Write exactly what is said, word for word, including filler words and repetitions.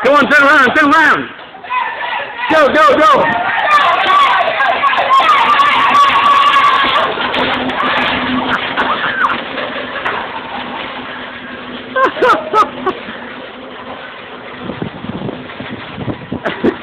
Come on, turn around, turn around. Go, go, go. Ha ha ha!